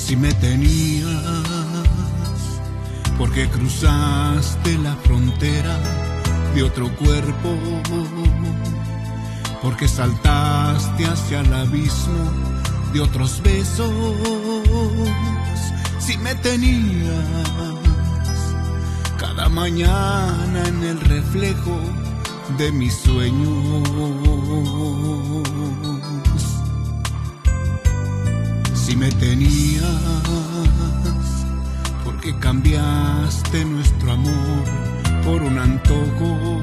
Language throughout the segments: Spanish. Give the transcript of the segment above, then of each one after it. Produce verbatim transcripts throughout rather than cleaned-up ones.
Si me tenías, porque cruzaste la frontera de otro cuerpo, porque saltaste hacia el abismo de otros besos. Si me tenías cada mañana en el reflejo de mis sueños, si me tenías, porque cambiaste nuestro amor por un antojo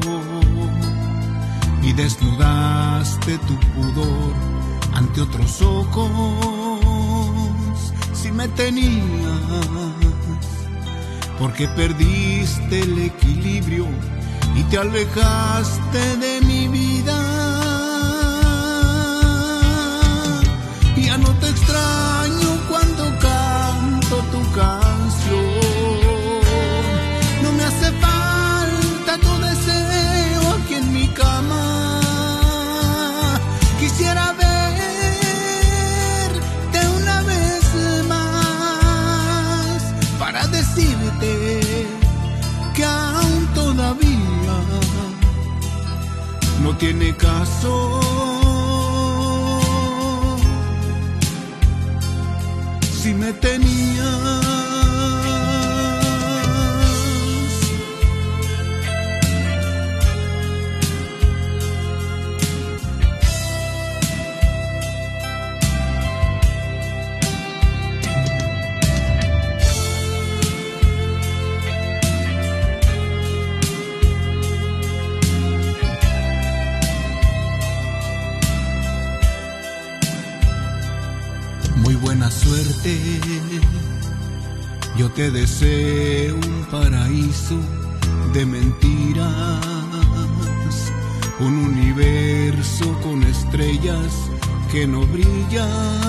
y desnudaste tu pudor ante otros ojos. Si me tenías, porque perdiste el equilibrio y te alejaste de mi vida. Ya no te extraño cuando canto tu canción, no me hace falta tu deseo aquí en mi cama. Quisiera verte una vez más para decirte que aún todavía no tiene caso. Si me tenías, muy buena suerte, yo te deseo un paraíso de mentiras, un universo con estrellas que no brillan.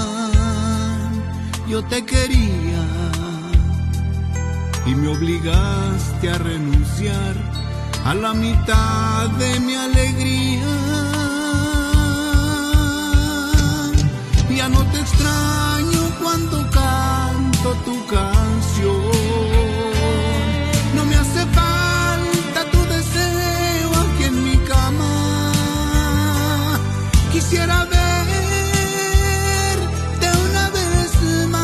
Yo te quería y me obligaste a renunciar a la mitad de mi alegría. Ya no te extraño cuando canto tu canción, no me hace falta tu deseo aquí en mi cama. Quisiera verte una vez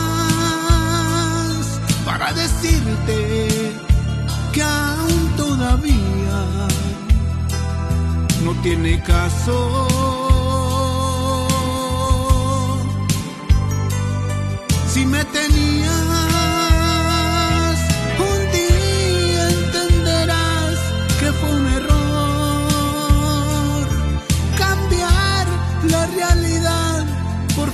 más para decirte que aún todavía no tiene caso. Si me tenías, un día entenderás que fue un error cambiar la realidad por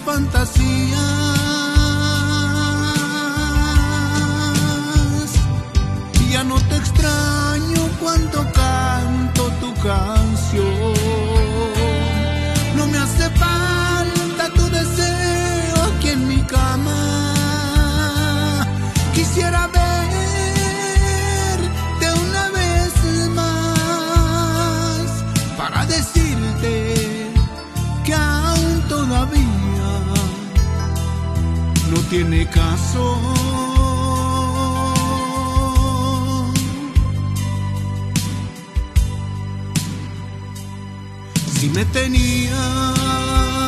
fantasías. Ya no te extraño cuando canto tu canción, no me hace falta tu deseo aquí en mi cama. Quisiera verte una vez más para decirte que aún todavía no tiene caso. Si me tenías,